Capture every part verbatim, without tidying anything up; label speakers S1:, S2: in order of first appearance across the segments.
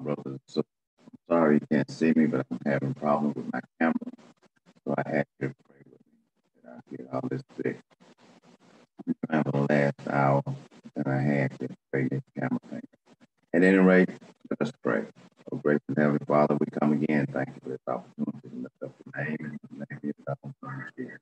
S1: brothers and sisters. I'm sorry you can't see me, but I'm having problems with my camera. So I ask you to pray with me that I get all this fixed. I'm trying for the last hour, and I had to pray this camera thing. At any rate, let us pray. Oh, gracious Heavenly Father, we come again. Thank you for this opportunity to lift up your name and the name of your Son, Jesus.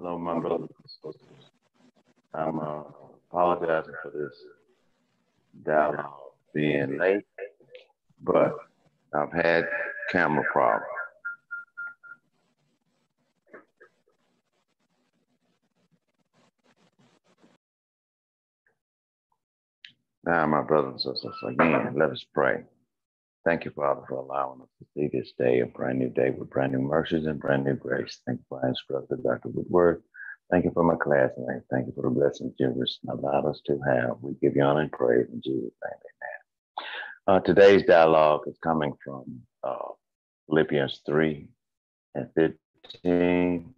S1: Hello, my brothers and sisters. I'm uh, apologizing for this dialogue being late, but I've had camera problems. Now, my brothers and sisters, again, let us pray. Thank you, Father, for allowing us to see this day, a brand new day with brand new mercies and brand new grace. Thank you for our instructor, Doctor Woodward. Thank you for my classmates. Thank you for the blessings you've allowed us to have. We give you honor and praise in Jesus' name. Amen. Uh, today's dialogue is coming from uh, Philippians three and fifteen.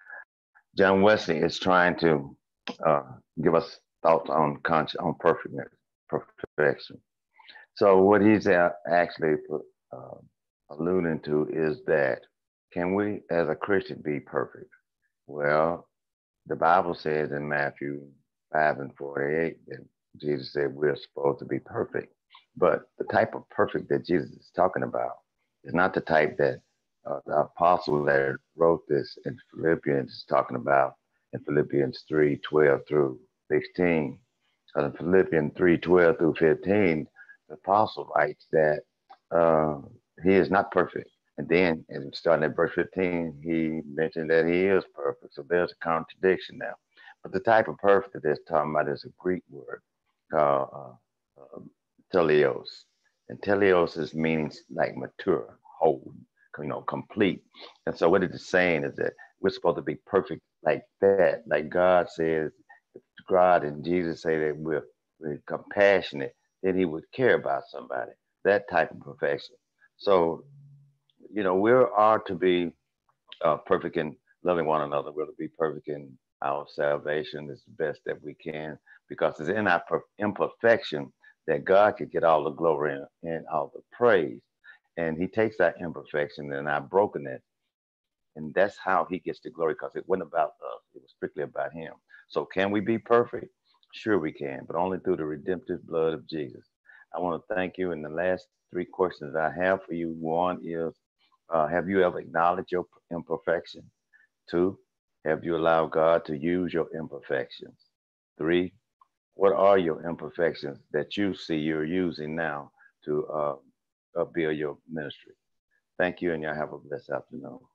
S1: John Wesley is trying to uh, give us thoughts on conscious, on perfectness, perfection. So what he's actually uh, alluding to is that, can we as a Christian be perfect? Well, the Bible says in Matthew five and forty-eight that Jesus said we're supposed to be perfect. But the type of perfect that Jesus is talking about is not the type that uh, the apostle that wrote this in Philippians is talking about in Philippians three twelve through sixteen. Uh, Philippians three twelve through fifteen, the apostle writes that uh, he is not perfect. And then, and starting at verse fifteen, he mentioned that he is perfect. So there's a contradiction now. But the type of perfect that they're talking about is a Greek word called uh, uh, teleos. And teleos is means like mature, whole, you know, complete. And so what it is saying is that we're supposed to be perfect like that. Like God says, God and Jesus say that we're, we're compassionate, then he would care about somebody. That type of perfection. So you know, we are to be uh, perfect in loving one another. We're to be perfect in our salvation as best that we can, because it's in our imperfection that God could get all the glory and, and all the praise. And he takes that imperfection and our brokenness, and that's how he gets the glory, because it wasn't about us. It was strictly about him. So can we be perfect? Sure we can, but only through the redemptive blood of Jesus. I want to thank you. And the last three questions I have for you, one is, Uh, have you ever acknowledged your imperfection? Two, have you allowed God to use your imperfections? Three, what are your imperfections that you see you're using now to uh, uh, build your ministry? Thank you, and y'all have a blessed afternoon.